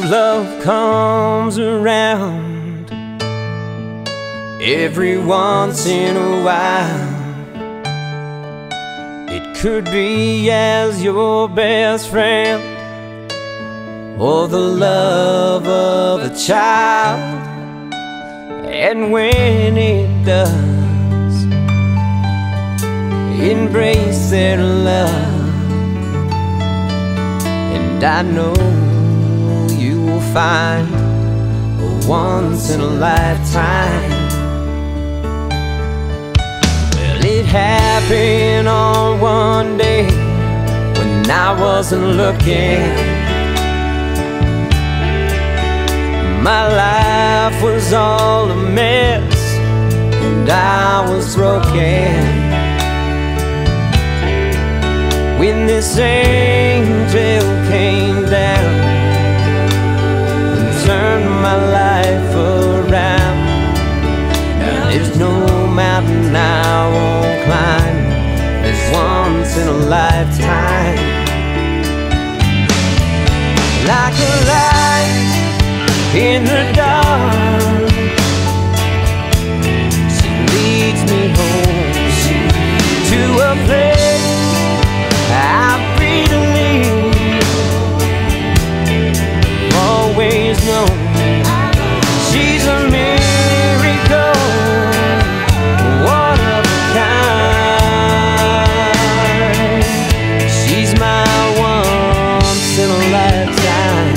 love comes around every once in a while. It could be as your best friend or the love of a child. And when it does embrace their love, and I know you will find a once in a lifetime. Well, it happened on one day when I wasn't looking. My life was all a mess and I was broken, when this angel came down and turned my life around. Now there's no mountain I won't climb, there's once in a lifetime. Like a light in the dark, she leads me home to a place I'm free to live. Always known she's a miracle, one of a kind. She's my once in a lifetime.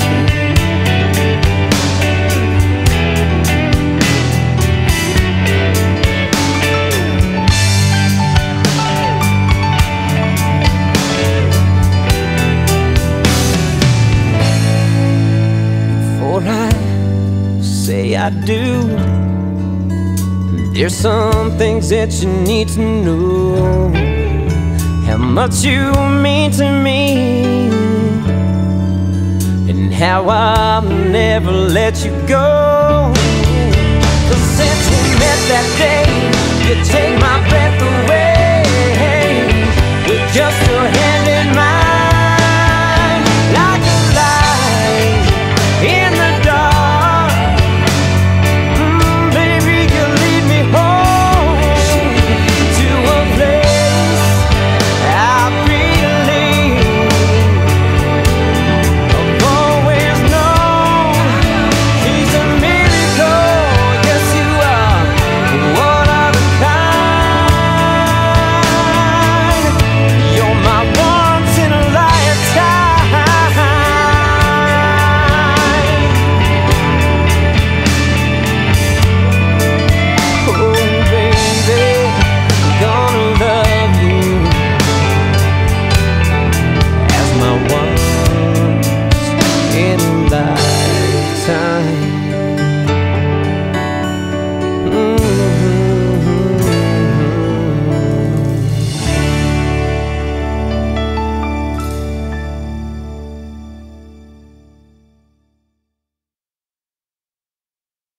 I do. There's some things that you need to know, how much you mean to me, and how I'll never let you go. 'Cause since we met that day,